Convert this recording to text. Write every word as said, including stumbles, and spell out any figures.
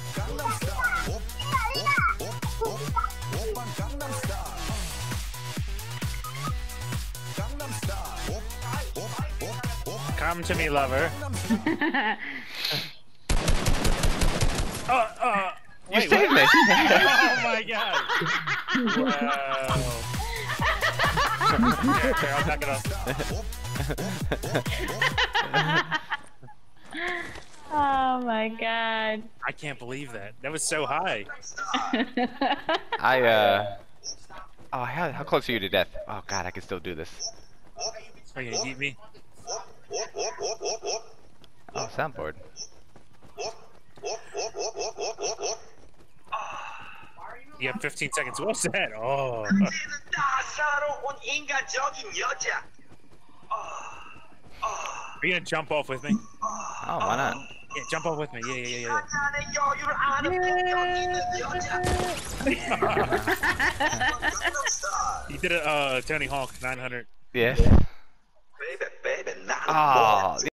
Come to me, lover. oh, oh. You Wait, saved me! Oh my god! Wow. Here, here, I'll back it up. Oh my god. I can't believe that. That was so high. I, uh... Oh, how, how close are you to death? Oh god, I can still do this. Are you gonna eat me? Oh, soundboard. You have fifteen seconds. What's that? Oh. Are you gonna jump off with me? Oh, why not? Yeah, jump off with me. Yeah, yeah, yeah, yeah. You did it, uh, Tony Hawk, nine hundred. Yeah. Oh.